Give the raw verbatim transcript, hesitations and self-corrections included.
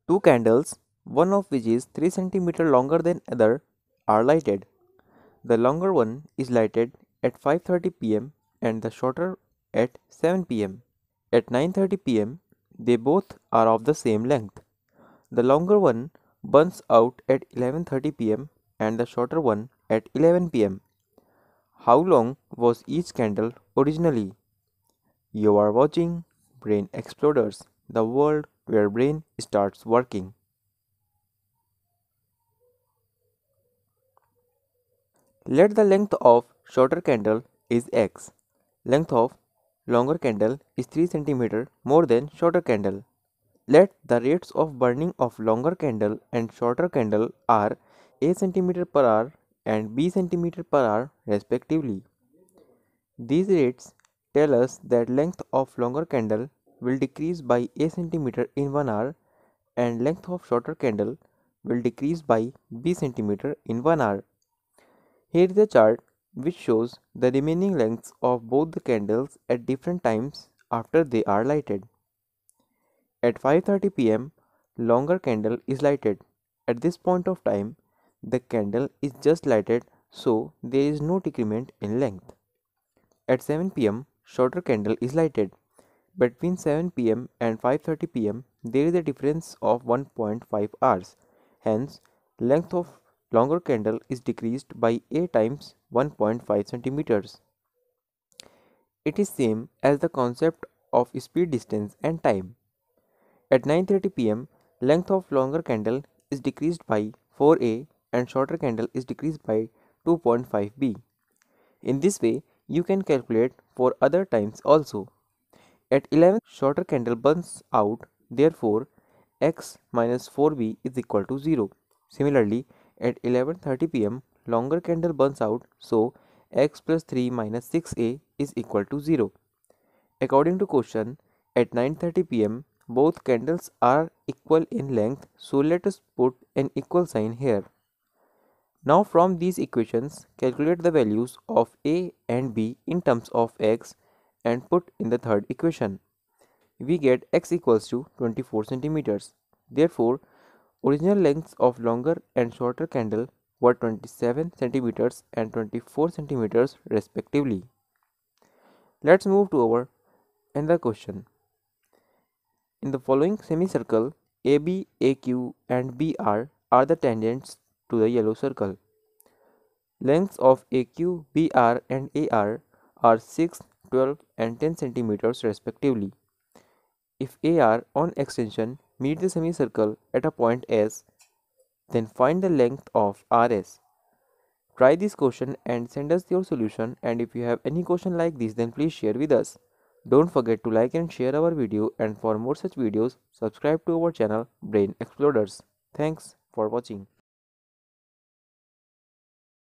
Two candles, one of which is three centimeters longer than other, are lighted. The longer one is lighted at five thirty p m and the shorter at seven p m At nine thirty p m, they both are of the same length. The longer one burns out at eleven thirty p m and the shorter one at eleven p m How long was each candle originally? You are watching Brain Exploders, the world where brain starts working. Let the length of shorter candle is x. Length of longer candle is three centimeters more than shorter candle. Let the rates of burning of longer candle and shorter candle are a centimeter per hour and b centimeter per hour respectively. These rates tell us that length of longer candle will decrease by a centimeter in one hour and length of shorter candle will decrease by b centimeter in one hour. Here is a chart which shows the remaining lengths of both the candles at different times after they are lighted. At five thirty p m, longer candle is lighted. At this point of time, the candle is just lighted, so there is no decrement in length. At seven p m, shorter candle is lighted. Between seven p m and five thirty p m, there is a difference of one point five hours. Hence, length of longer candle is decreased by a times one point five centimeters. It is same as the concept of speed, distance and time. At nine thirty p m, length of longer candle is decreased by four a and shorter candle is decreased by two point five b. In this way, you can calculate for other times also. At eleven, shorter candle burns out, therefore x minus four b is equal to zero. Similarly, at eleven thirty p m, longer candle burns out, so x plus three minus six a is equal to zero. According to question, at nine thirty p m, both candles are equal in length, so let us put an equal sign here. Now from these equations, calculate the values of a and b in terms of x and put in the third equation. We get x equals to twenty-four centimeters. Therefore, original lengths of longer and shorter candle were twenty-seven centimeters and twenty-four centimeters respectively. Let's move to our another question. In the following semicircle, A B, A Q and B R are the tangents to the yellow circle. Lengths of A Q, B R and A R are six, twelve and ten centimeters respectively. If A R on extension meet the semicircle at a point S, then find the length of R S. Try this question and send us your solution, and if you have any question like this, then please share with us. Don't forget to like and share our video, and for more such videos, subscribe to our channel Brain Exploders. Thanks for watching.